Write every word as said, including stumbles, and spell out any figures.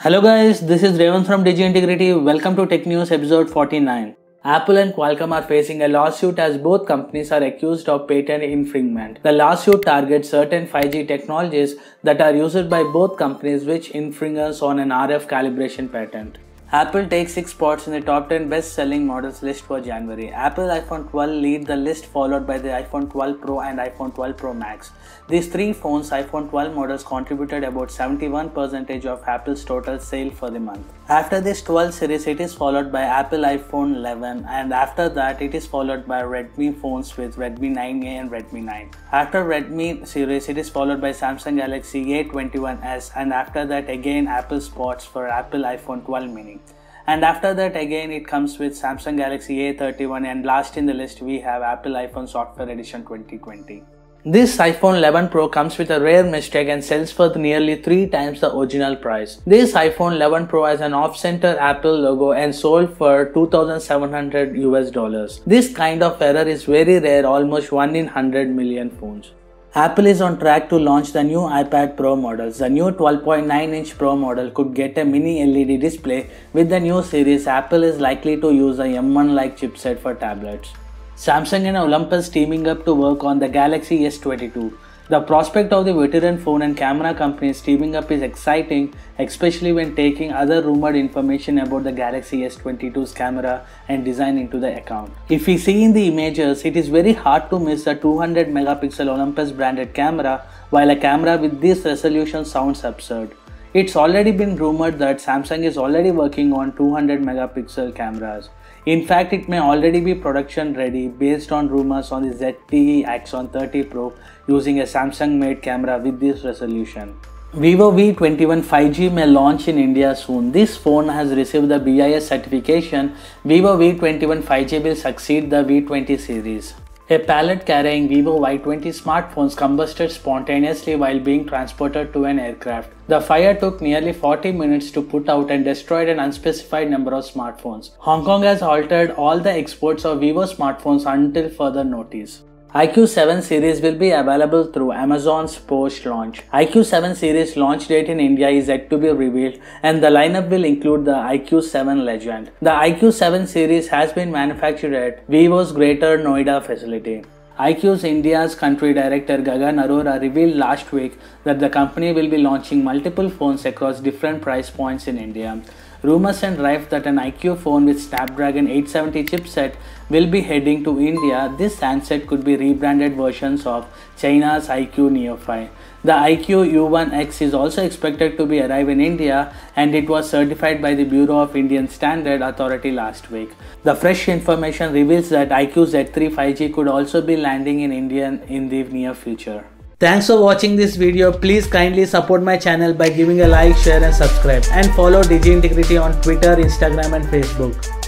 Hello guys, this is Revan from Digi Integrity. Welcome to Tech News episode forty-nine. Apple and Qualcomm are facing a lawsuit as both companies are accused of patent infringement. The lawsuit targets certain five G technologies that are used by both companies which infringes on an R F calibration patent. Apple takes six spots in the top ten best-selling models list for January. Apple iPhone twelve lead the list, followed by the iPhone twelve Pro and iPhone twelve Pro Max. These three phones, iPhone twelve models, contributed about seventy-one percent of Apple's total sale for the month. After this twelve series, it is followed by Apple iPhone eleven, and after that it is followed by Redmi phones with Redmi nine A and Redmi nine. After Redmi series, it is followed by Samsung Galaxy A twenty-one S, and after that again Apple spots for Apple iPhone twelve mini. And after that again it comes with Samsung Galaxy A thirty-one, and last in the list we have Apple iPhone Software Edition twenty twenty. This iPhone eleven Pro comes with a rare mistake and sells for nearly three times the original price. This iPhone eleven Pro has an off-center Apple logo and sold for two thousand seven hundred U S dollars. This kind of error is very rare, almost one in one hundred million phones. Apple is on track to launch the new iPad Pro models. The new twelve point nine inch Pro model could get a mini L E D display. With the new series, Apple is likely to use a M one-like chipset for tablets. Samsung and Olympus teaming up to work on the Galaxy S twenty-two. The prospect of the veteran phone and camera companies teaming up is exciting, especially when taking other rumored information about the Galaxy S twenty-two's camera and design into the account. If we see in the images, it is very hard to miss a two hundred megapixel Olympus branded camera, while a camera with this resolution sounds absurd. It's already been rumored that Samsung is already working on two hundred megapixel cameras. In fact, it may already be production ready based on rumors on the Z T E Axon thirty Pro using a Samsung made camera with this resolution. Vivo V twenty-one five G may launch in India soon. This phone has received the B I S certification. Vivo V twenty-one five G will succeed the V twenty series. A pallet carrying Vivo Y twenty smartphones combusted spontaneously while being transported to an aircraft. The fire took nearly forty minutes to put out and destroyed an unspecified number of smartphones. Hong Kong has halted all the exports of Vivo smartphones until further notice. I Q seven series will be available through Amazon's post-launch. I Q seven series launch date in India is yet to be revealed, and the lineup will include the I Q seven Legend. The I Q seven series has been manufactured at Vivo's Greater Noida facility. iQ's India's country director Gagan Arora revealed last week that the company will be launching multiple phones across different price points in India. Rumors and rife that an iQOO phone with Snapdragon eight seventy chipset will be heading to India. This handset could be rebranded versions of China's iQOO Neo five. The iQOO U one X is also expected to be arrive in India, and it was certified by the Bureau of Indian Standard Authority last week. The fresh information reveals that iQOO Z three five G could also be landing in India in the near future. Thanks for watching this video. Please kindly support my channel by giving a like, share and subscribe, and follow Digi Integrity on Twitter, Instagram and Facebook.